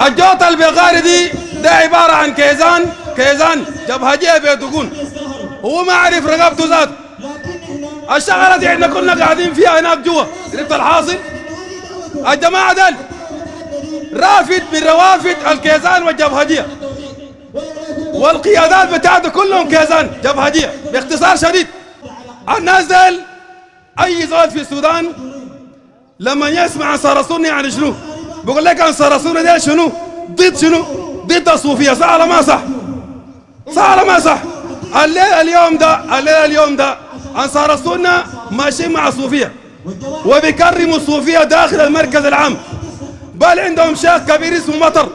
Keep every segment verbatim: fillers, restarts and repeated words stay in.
الجوطة البيغاري دي ده عبارة عن كيزان كيزان جبهجية بيدقون، هو ما عرف رقبته ذات. الشغلة دي احنا كنا قاعدين فيها هناك جوا. عرفت الحاصل؟ الجماعة دول رافد من روافد الكيزان والجبهجية، والقيادات بتاعته كلهم كيزان جبهجية. باختصار شديد الناس دول اي زول في السودان لما يسمع انصار السنة يعني شنو؟ بقول لك انصار السنة دول شنو؟ ضد شنو؟ ضد الصوفية. صح ولا ما صح؟ صح ولا ما صح؟ الليلة اليوم ده الليلة اليوم ده انصار السنة ماشيين مع الصوفية وبيكرموا الصوفية داخل المركز العام، بل عندهم شيخ كبير اسمه مطر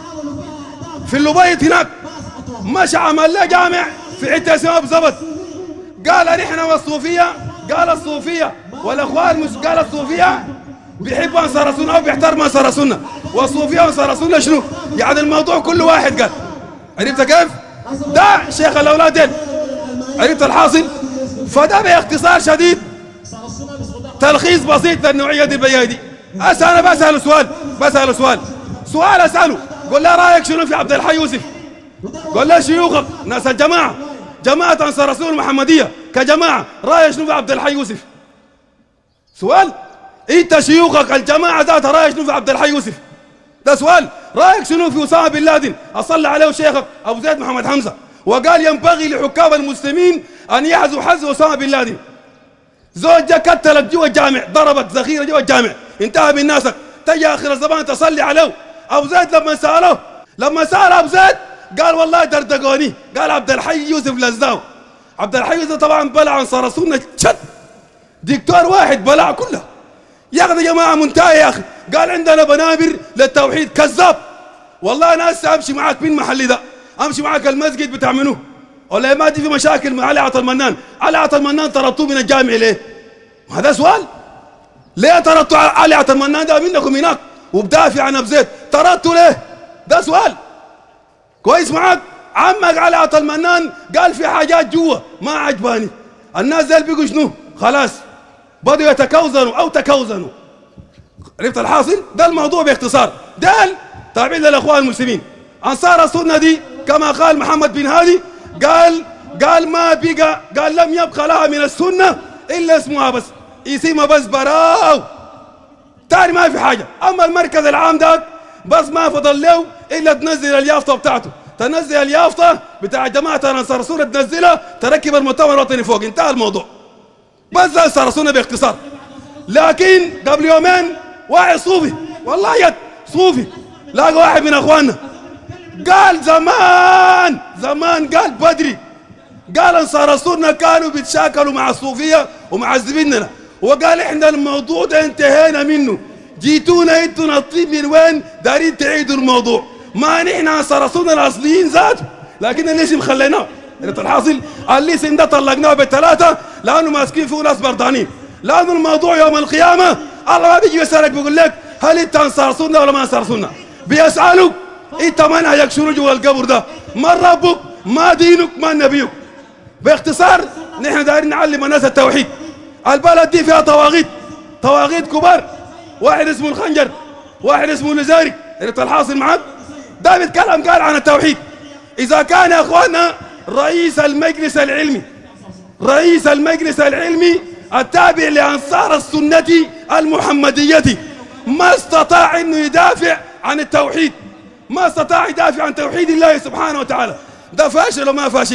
في اللبيت هناك مش عمل له جامع في حته اسمها بزبط. قال نحن والصوفيه، قال الصوفيه والاخوان مش قال الصوفيه بيحبوا انصار السنه او بيحترموا انصار السنه، والصوفيه وانصار السنه شنو؟ يعني الموضوع كل واحد قال. عرفت كيف؟ ده شيخ الاولاد ديل. عرفت الحاصل؟ فده باختصار شديد تلخيص بسيط للنوعيه دي البيايدي. هسه انا بساله سؤال بساله سؤال سؤال اساله، قول له رايك شنو في عبد الحي يوسف؟ قول له شيوخك ناس الجماعه جماعه انصار السنه المحمديه كجماعه رايك شنو في عبد الحي يوسف؟ سؤال. انت شيوخك الجماعه ذاتها رايك شنو في عبد الحي يوسف؟ ده سؤال. رايك شنو في اسامه بن لادن؟ اصلى عليه شيخك ابو زيد محمد حمزه وقال ينبغي لحكام المسلمين ان يحذوا حز اسامه بن لادن. زوج جا قتلك جوا الجامع، ضربت ذخيره جوا الجامع، انتهى من ناسك، تجي اخر الزمان تصلي عليه. ابو زيد لما ساله لما سال ابو زيد قال والله دردقوني، قال عبد الحي يوسف لزاو. عبد الحي يوسف طبعا بلع انصار السنه شد، دكتور واحد بلع كله. يا اخي يا جماعه منتهي يا اخي، قال عندنا بنابر للتوحيد. كذاب والله. انا هسه امشي معاك من محلي ده، امشي معاك المسجد بتاع منو؟ ولا ما دي في مشاكل مع علي عطا المنان؟ علي عطا المنان طردتوه من الجامع ليه؟ هذا سؤال. ليه طردتوا علي عطا المنان ده منكم هناك وبدافع عن ابو زيد؟ طردتوا ليه؟ ده سؤال كويس معاك. عمك علي عطا المنان قال في حاجات جوا ما عجباني. الناس دول بيقوا شنو؟ خلاص بدوا يتكوزنوا او تكوزنوا. عرفت الحاصل؟ ده الموضوع باختصار. دول تابعين للاخوان المسلمين. انصار السنه دي كما قال محمد بن هادي قال قال ما بقى قال لم يبقى لها من السنه الا اسمها بس، اسمها بس براو، تاني ما في حاجه. اما المركز العام ده بس ما فضل له الا تنزل اليافطه بتاعته، تنزل اليافطه بتاع جماعه انصار السنه تنزلها تركب المؤتمر الوطني فوق، انتهى الموضوع. بس ده انصار السنه باختصار. لكن قبل يومين واحد صوفي والله يد صوفي لاقى واحد من اخواننا قال زمان زمان قال بدري قال انصار السنه كانوا بيتشاكلوا مع الصوفيه ومعذبيننا، وقال احنا الموضوع ده انتهينا منه، جيتونا انتوا نطيب من وين؟ دارين تعيدوا الموضوع. ما نحن انصار السنه الاصليين ذاته، لكن الاسم خليناه. انت الحاصل الاسم ده طلقناه بالثلاثه لانه ماسكين فيه ناس بردانين، لانه الموضوع يوم القيامه الله ما بيجي يسالك بيقول لك هل انت انصار سنه ولا ما انصار سنه؟ بيسالك انت منهجك شنو جوا القبر ده؟ ما ربك؟ ما دينك؟ ما نبيك؟ باختصار نحن دايرين نعلم الناس التوحيد. البلد دي فيها طواغيت، طواغيت كبار، واحد اسمه الخنجر، واحد اسمه النزاري. انت الحاصل معك؟ ده بيتكلم قال عن التوحيد. اذا كان يا اخواننا رئيس المجلس العلمي رئيس المجلس العلمي التابع لانصار السنه المحمديه ما استطاع انه يدافع عن التوحيد، ما استطاع يدافع عن توحيد الله سبحانه وتعالى، ده فاشل وما فاشل؟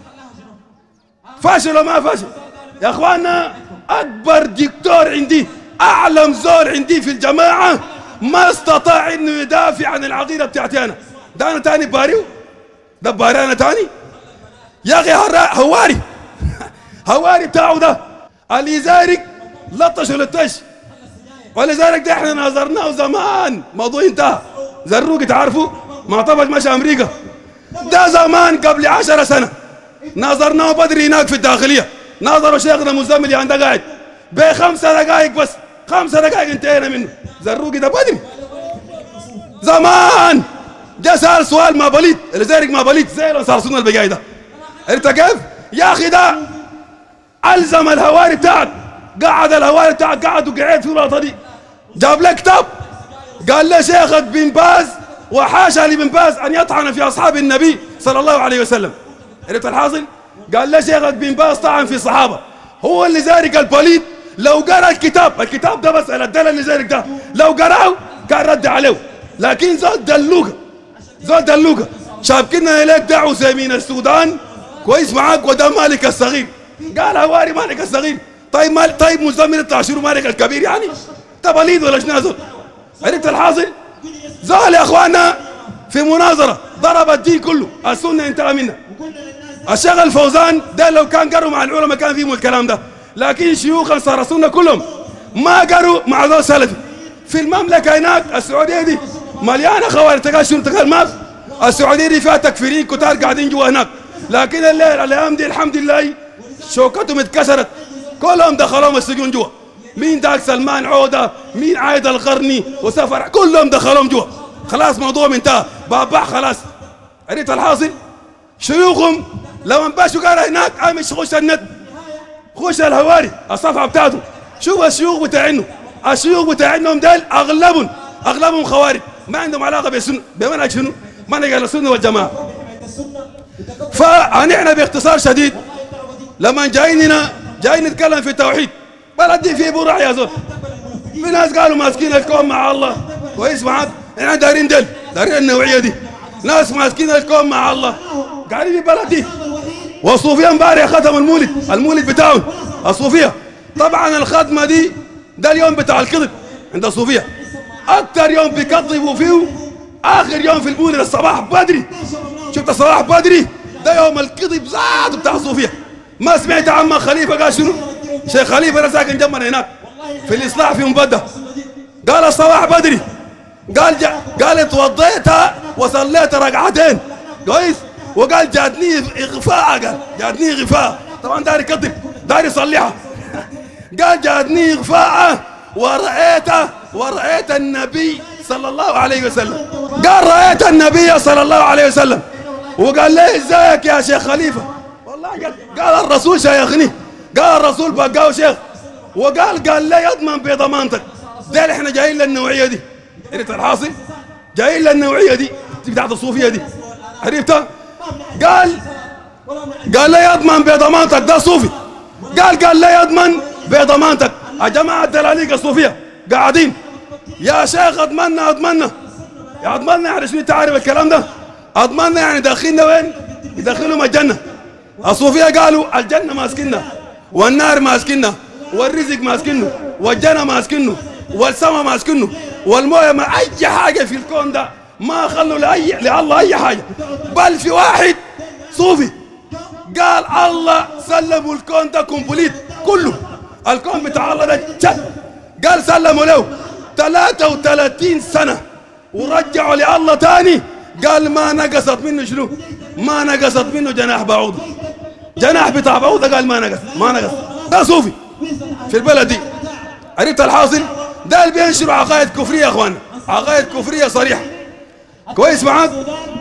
فاشل وما فاشل؟ يا اخواننا اكبر دكتور عندي، اعلم زول عندي في الجماعه ما استطاع انه يدافع عن العقيده بتاعتي انا. ده انا تاني باريو؟ ده باري انا تاني؟ يا اخي هواري هواري بتاعه ده اللي يزارك لطش ولطش، ولذلك ده احنا ناظرناه زمان، موضوع انتهى. زروق تعرفوا ما طبج مشى امريكا، ده زمان قبل عشر سنه ناظرناه بدري هناك في الداخليه، ناظروا شيخنا مزمل عند قاعد بخمسه دقائق بس، خمسه دقائق انتهينا منه. زروقي ده بدري زمان جا سال سؤال ما بليد، لذلك ما بليد زي الانصار السنه البقاي ده. انت كيف؟ يا اخي ده الزم الهواري بتاعك، قعد الهواري بتاعك قعد وقعد في الوطني دي، جاب لك كتاب قال له شيخك بن باز وحاشا لابن باز ان يطعن في اصحاب النبي صلى الله عليه وسلم. عرفت الحاصل؟ قال له شيخك بن باز طعن في الصحابه، هو اللي زارق البليد لو قرا الكتاب، الكتاب ده بس الدل اللي زارق ده لو قراه كان رد عليه، لكن زود دلوقه زود دلوقه شابكنا اليك دعوا من السودان كويس معاك وده مالك الصغير. قال هواري مالك الصغير، طيب مال طيب مزمن التعشير مالك الكبير يعني؟ تبليد ولا شنو زول؟ عرفت الحاصل؟ زول يا اخوانا في مناظره ضرب الدين كله، السنه انتهى منها. الشيخ الفوزان ده لو كان قروا مع العلماء كان فيهم الكلام ده، لكن شيوخ انصار السنه كلهم ما قروا مع ذو سلفي. في المملكه هناك السعوديه دي مليانه خوارج، تقال شنو تقال ما السعوديه دي فيها تكفيرين كتار قاعدين جوا هناك، لكن الليل الايام دي الحمد لله شوكتهم اتكسرت، كلهم دخلوهم السجون جوا. مين داك سلمان عوده، مين عايد القرني وسفر، كلهم دخلوهم جوا، خلاص موضوع انتهى، بابا خلاص. عرفت الحاصل؟ شيوخهم لما باشوا قال هناك امش خش النت، خش الهواري الصفحه بتاعته، شوف الشيوخ بتاعينه، الشيوخ بتاعينهم ديل اغلبهم اغلبهم خوارج، ما عندهم علاقه بالسنه، بمنهج شنو؟ منهج السنه والجماعه. فنحن باختصار شديد لما جايين هنا جايين نتكلم في التوحيد، بلد دي في برع يا زول. في ناس قالوا ماسكين الكون مع الله، كويس معاك؟ احنا دارين دل، دارين النوعيه دي، ناس ماسكين الكون مع الله، قاعدين في بلد دي. والصوفيه امبارح ختم المولد، المولد بتاعهم الصوفيه. طبعا الختمه دي ده اليوم بتاع الكذب عند الصوفيه، اكثر يوم بيكذبوا فيه اخر يوم في المولد الصباح بدري. شفت الصباح بدري ده يوم الكذب ذاته بتاع الصوفيه. ما سمعت عما خليفه قال شنو؟ شيخ خليفه انا ساكن جنبنا هناك في الاصلاح في مبده، قال الصباح بدري، قال جا قال اتوضيت وصليت ركعتين كويس، وقال جاتني اغفاء، قال جاتني غفاء، طبعا داري يكذب داري يصلحها. قال جاتني اغفاء ورأيت ورأيت النبي صلى الله عليه وسلم، قال رأيت النبي صلى الله عليه وسلم، وقال لي ازيك يا شيخ خليفه؟ والله قال, قال الرسول شيخني، قال الرسول بقاه شيخ، وقال قال لي يضمن بضمانتك. ده احنا جايين للنوعيه دي، عرفت الحاصل؟ جايين للنوعيه دي بتاعت الصوفيه دي، عرفتها؟ قال قال لي يضمن بضمانتك، ده صوفي، قال قال لي يضمن بضمانتك. يا جماعه الدلاليق الصوفيه قاعدين يا شيخ اضمنا اضمنا، يا اضمنا يعني شنو؟ انت عارف الكلام ده؟ اضمنا يعني داخلنا وين؟ يدخلهم الجنه. الصوفيه قالوا الجنه ماسكنا، والنار ماسكنا، والرزق ماسكنه، والجنه ماسكنه، والسماء ماسكنه، والمويه، ما اي حاجه في الكون ده ما خلوا لاي لله اي حاجه. بل في واحد صوفي قال الله سلموا الكون ده كومبليت كله، الكون بتاع الله ده جد، قال سلموا له ثلاثة وثلاثين سنه ورجعوا لله تاني، قال ما نقصت منه شنو؟ ما نقصت منه جناح بعوضه، جناح بتاع بعوضه قال ما نقص ما نقص. ده صوفي في البلد دي، عرفت الحاصل؟ ده اللي بينشروا عقائد كفريه يا اخوانا، عقائد كفريه صريحه، كويس معاك؟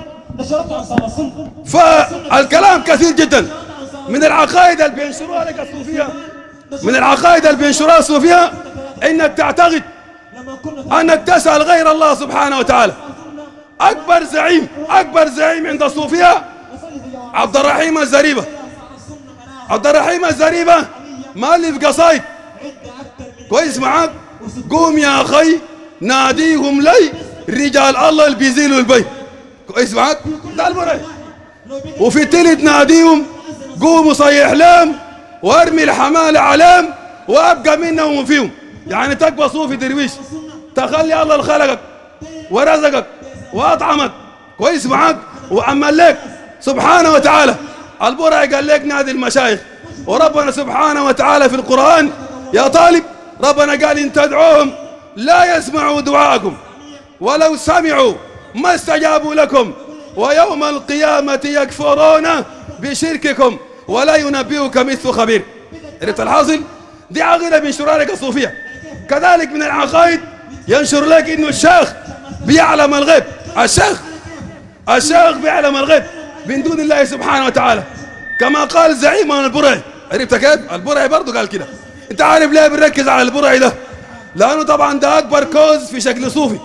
فالكلام كثير جدا من العقائد اللي بينشروها لك الصوفيه، من العقائد اللي بينشروها الصوفيه انك تعتقد انك تسال غير الله سبحانه وتعالى. اكبر زعيم اكبر زعيم عند الصوفيه عبد الرحيم الزريبه. عبد الرحيم الزريبه مؤلف قصايد، كويس معاك؟ قوم يا اخي ناديهم لي رجال الله اللي بيزيلوا البيت، كويس معاك؟ ده البرهي. وفي التلت ناديهم قوموا صيح لهم وارمي الحمال عليهم وابقى منهم وفيهم، يعني تقوى صوفي درويش، تخلي الله خلقك ورزقك واطعمك، كويس معاك؟ وعمل لك سبحانه وتعالى. البرهي قال لك نادي المشايخ، وربنا سبحانه وتعالى في القرآن يا طالب ربنا قال إن تدعوهم لا يسمعوا دعاءكم ولو سمعوا ما استجابوا لكم ويوم القيامة يكفرون بشرككم ولا ينبئك مثل خبير. عرفت الحاصل؟ دي عقيدة بينشرها لك الصوفية. كذلك من العقائد ينشر لك إنه الشيخ بيعلم الغيب، الشيخ الشيخ بيعلم الغيب من دون الله سبحانه وتعالى، كما قال زعيم البرهي. عرفت كيف؟ البرهي برضه قال كده. انت عارف ليه بنركز على البرهي ده؟ لانه طبعا ده اكبر كوز في شكل صوفي،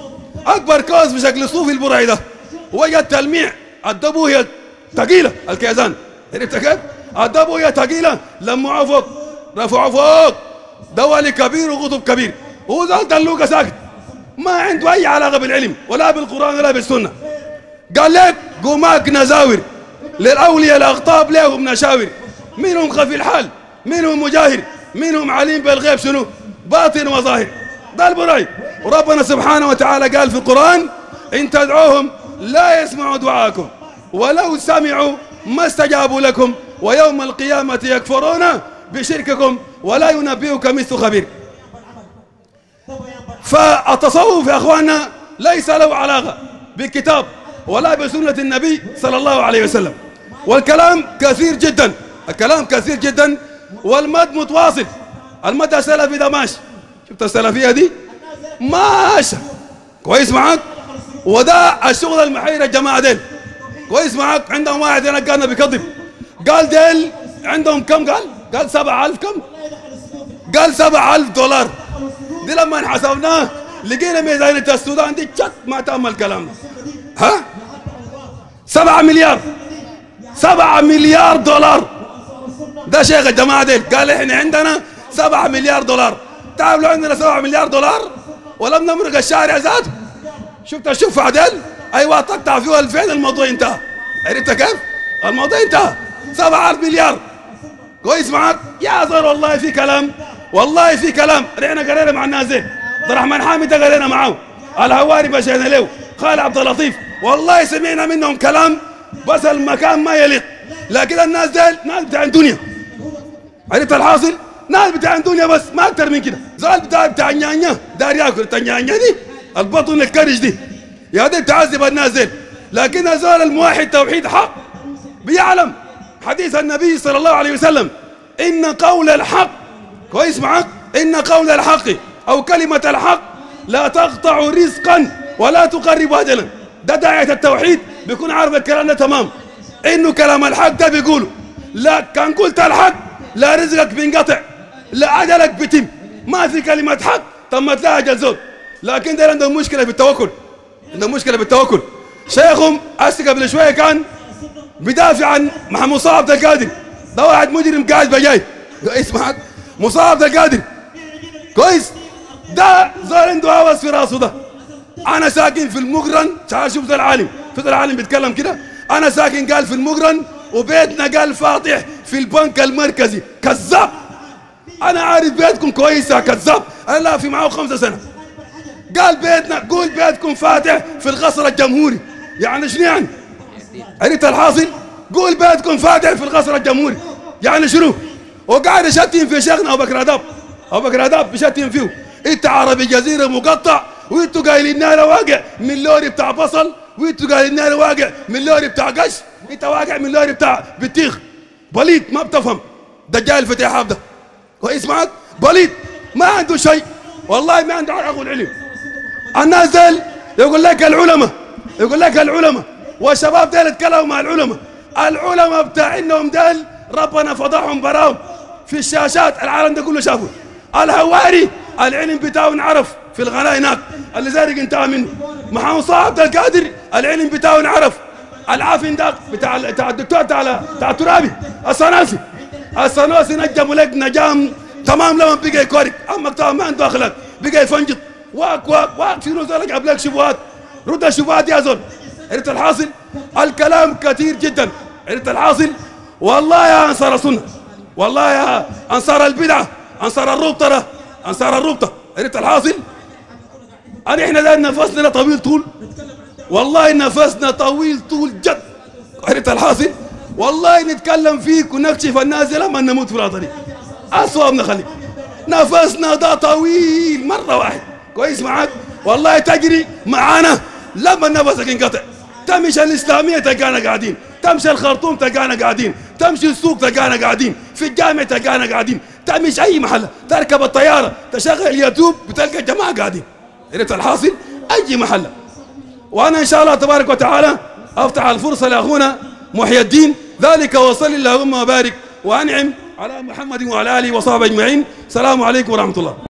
اكبر كوز في شكل صوفي البرعي ده، وجد تلميع الدبو هي ثقيله الكيزان، عرفت كيف؟ الدبو هي ثقيله، لمعوه فوق رفعوه فوق، دولي كبير وقطب كبير، وهو زال دلوقه ساكت ما عنده اي علاقه بالعلم ولا بالقران ولا بالسنه. قال لك قماك نزاور للاولياء الاغطاب لهم نشاور، منهم خفي الحال، منهم مجاهر، منهم عليم بالغيب شنو؟ باطن وظاهر. ده البرعي. وربنا سبحانه وتعالى قال في القرآن: إن تدعوهم لا يسمعوا دعاءكم ولو سمعوا ما استجابوا لكم ويوم القيامة يكفرون بشرككم ولا ينبئك مثل خبير. فالتصوف يا أخواننا ليس له علاقة بالكتاب ولا بسنة النبي صلى الله عليه وسلم، والكلام كثير جدا، الكلام كثير جدا والمد متواصل. المد السلفي ده ماشي، شفت السلفية دي ماشي كويس معاك، وده الشغل المحير الجماعة ديل كويس معاك. عندهم واحد هنا كان بيكذب، قال ديل عندهم كم؟ قال قال سبعة ألف كم؟ قال سبعة ألف دولار. دي لما حسبناه لقينا ميزانية السودان دي شت ما تم الكلام ده. ها؟ سبعة مليار، سبعة مليار دولار. ده شيخ الجماعة ديل قال احنا عندنا سبعة مليار دولار. تعرف لو عندنا سبعة مليار دولار ولم نمرق الشارع ذاته، شفت الشفعة ديل؟ ايوه تقطع فيه ألفين الموضوع انتهى. عرفت كيف؟ الموضوع انتهى. سبعة مليار كويس معك؟ يا زر والله في كلام، والله في كلام. رحنا قرينا مع الناس دي، عبد الرحمن حامد قرينا معاه، الهواري مشينا له، خالد عبد اللطيف، والله سمعنا منهم كلام بس المكان ما يليق. لكن الناس ديل ناس بتاع الدنيا، عرفت الحاصل؟ ناس بتاع الدنيا بس ما اكثر من كده. زول بتاع بتاع النيانيا دار ياكل النيانيا دي البطن الكرش دي، يا دي بتعذب الناس ديل. لكن زول الموحد توحيد حق بيعلم حديث النبي صلى الله عليه وسلم: إن قول الحق كويس معك؟ إن قول الحق أو كلمة الحق لا تقطع رزقا ولا تقرب أجلا. ده داعية التوحيد بيكون عارف الكلام ده تمام، إنه كلام الحق ده بيقوله. لا كان قلت الحق لا رزقك بينقطع لا أجلك بيتم، ما في كلمة حق تمت لها أجل زود. لكن ده عندهم مشكلة في التوكل، عندهم مشكلة في التوكل. شيخهم أسي قبل شوية كان بدافع عن محمد مصعب عبد القادر، ده واحد مجرم قاعد بجاي اسمعك مصعب عبد القادر كويس. ده زول عنده هوس في راسه. ده انا ساكن في المقرن، تعال شوف ذا العالم، في ذا العالم بيتكلم كده، انا ساكن قال في المقرن وبيتنا قال فاتح في البنك المركزي. كذاب، انا عارف بيتكم كويس يا كذاب، انا لا في معه خمسة سنة. قال بيتنا، قول بيتكم فاتح في القصر الجمهوري، يعني شنو يعني؟ عرفت الحاصل؟ قول بيتكم فاتح في القصر الجمهوري يعني شنو؟ وقاعد يشتم في شيخنا ابو بكر اداب، ابو بكر اداب بيشتم فيه. انت عربي جزيره مقطع، وانتوا قايلين لنا واقع من لوري بتاع بصل، وانتوا قايلين لنا واقع من لوري بتاع قش، انت واقع من لوري بتاع بطيخ. بليد ما بتفهم، دجال فتح ده كويس معك؟ بليد ما عنده شيء، والله ما عنده عقل علم. الناس ديل يقول لك العلماء، يقول لك العلماء، والشباب ديل اتكلموا مع العلماء، العلماء بتاع انهم ديل ربنا فضحهم براهم في الشاشات، العالم ده كله شافه. الهواري العلم بتاعه انعرف في الغناء هناك، اللي زارق انتهى منه. محمد مصعب عبد القادر العلم بتاعه انعرف. العافين ده بتاع بتاع الدكتور بتاع بتاع الترابي الصناسي، الصناسي نجم لك نجام تمام لما بقى يكورك، اما بتاعه ما عنده اخلاق بقى يفنجط واك واك واك في نزولك جاب لك شبهات، رد الشبهات يا زول. عرفت الحاصل؟ الكلام كثير جدا. عرفت الحاصل؟ والله يا انصار السنه، والله يا انصار البدعه، انصار الربطه، انصار الربطه. عرفت الحاصل؟ أنا احنا ده نفسنا طويل طول، والله نفسنا طويل طول جد. عرفت الحاصل؟ والله نتكلم فيك ونكشف الناس لما نموت في الطريق، أسوأ بنخليك. نفسنا ده طويل مرة واحد كويس معاك؟ والله تجري معانا لما نفسك ينقطع. تمشي الإسلامية تلقانا قاعدين، تمشي الخرطوم تلقانا قاعدين، تمشي السوق تلقانا قاعدين، في الجامع تلقانا قاعدين، تمشي أي محل، تركب الطيارة تشغل اليوتيوب بتلقى الجماعة قاعدين. عرفت الحاصل؟ أي محل. وأنا إن شاء الله تبارك وتعالى أفتح الفرصة لأخونا محي الدين، ذلك وصل اللهم وبارك وأنعم على محمد وعلى آله وصحبه أجمعين. السلام عليكم ورحمة الله.